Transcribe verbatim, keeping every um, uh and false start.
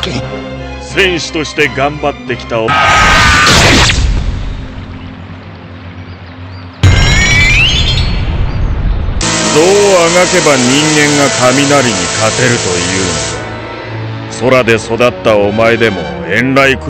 戦士として頑張ってきたおどうあがけば人間が雷に勝てるというのか。空で育ったお前でも遠雷